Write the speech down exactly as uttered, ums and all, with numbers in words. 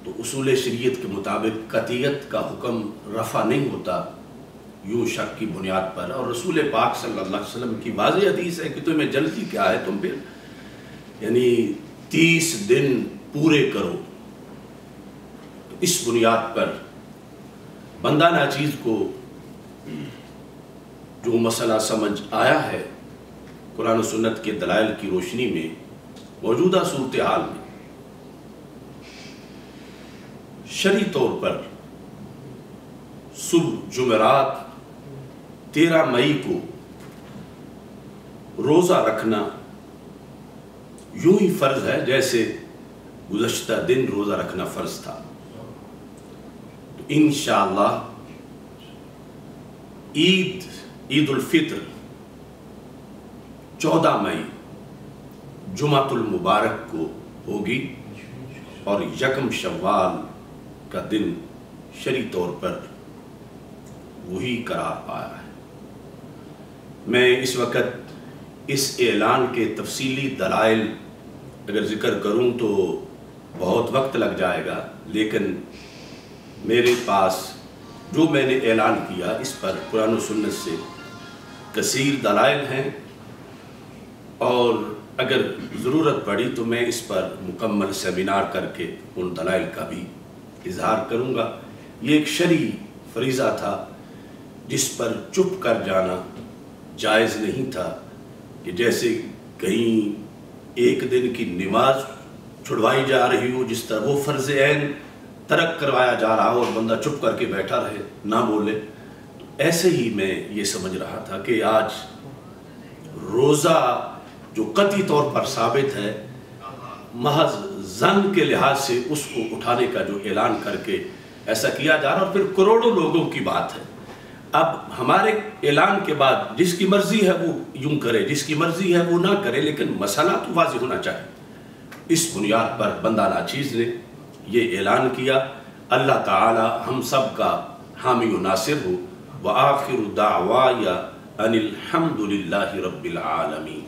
تو اصول شریعت کے مطابق قطعیت کا حکم رفع نہیں ہوتا یوں شک کی بنیاد پر، اور رسول پاک صلی اللہ علیہ وسلم کی واضح حدیث ہے کہ تمہیں جلدی کیا ہے، تم پھر یعنی تیس دن پورے کرو۔ تو اس بنیاد پر بندہ ناچیز کو جو مسئلہ سمجھ آیا ہے قرآن و سنت کے دلائل کی روشنی میں موجودہ صورتحال میں، شرعی طور پر صبح جمعرات تیرہ مئی کو روزہ رکھنا یوں ہی فرض ہے جیسے گزشتہ دن روزہ رکھنا فرض تھا۔ تو انشاءاللہ عید عید الفطر چودہ مئی جمعۃ المبارک کو ہوگی، اور یکم شوال کا دن شرعی طور پر وہی قرار پایا ہے۔ میں اس وقت اس اعلان کے تفصیلی دلائل اگر ذکر کروں تو بہت وقت لگ جائے گا، لیکن میرے پاس جو میں نے اعلان کیا اس پر قرآن و سنت سے کثیر دلائل ہیں، اور اگر ضرورت پڑی تو میں اس پر مکمل سیمینار کر کے ان دلائل کا بھی اظہار کروں گا۔ یہ ایک شرعی فریضہ تھا جس پر چپ کر جانا جائز نہیں تھا، کہ جیسے کہیں ایک دن کی نماز چھڑوائی جا رہی ہو، جس طرح وہ فرض عین ترک کروایا جا رہا ہو اور بندہ چپ کر کے بیٹھا رہے نہ بولے۔ تو ایسے ہی میں یہ سمجھ رہا تھا کہ آج روزہ جو قطعی طور پر ثابت ہے، محض ظن کے لحاظ سے اس کو اٹھانے کا جو اعلان کر کے ایسا کیا جا رہا، اور پھر کروڑوں لوگوں کی بات ہے۔ اب ہمارے اعلان کے بعد جس کی مرضی ہے وہ یوں کرے، جس کی مرضی ہے وہ نہ کرے، لیکن مسئلہ تو واضح ہونا چاہیے۔ اس بنیاد پر بندہ ناچیز نے یہ اعلان کیا۔ اللہ تعالی ہم سب کا حامی و ناصر ہو۔ وآخر دعوایا ان الحمد للہ رب العالمین۔